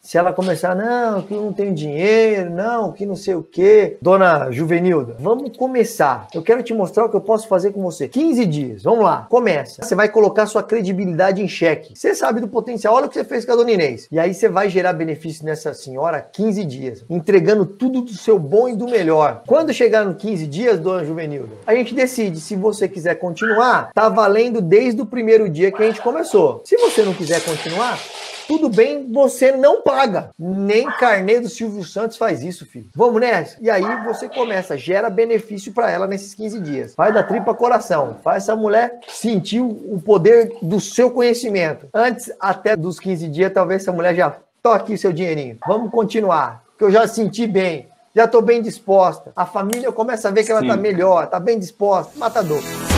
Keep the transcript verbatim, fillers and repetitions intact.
Se ela começar, não, que eu não tenho dinheiro, não, que não sei o quê. Dona Juvenilda, vamos começar. Eu quero te mostrar o que eu posso fazer com você. quinze dias, vamos lá, começa. Você vai colocar sua credibilidade em xeque. Você sabe do potencial, olha o que você fez com a Dona Inês. E aí você vai gerar benefício nessa senhora quinze dias, entregando tudo do seu bom e do melhor. Quando chegar no quinze dias, Dona Juvenilda, a gente decide se você quiser continuar, tá valendo desde o primeiro dia que a gente começou. Se você não quiser continuar, tudo bem, você não paga. Nem carnê do Silvio Santos faz isso, filho. Vamos nessa? E aí você começa, gera benefício para ela nesses quinze dias. Faz da tripa coração. Faz essa mulher sentir o poder do seu conhecimento. Antes até dos quinze dias, talvez essa mulher já toque o seu dinheirinho. Vamos continuar, que eu já senti bem. Já estou bem disposta. A família começa a ver que ela está melhor, está bem disposta. Matador.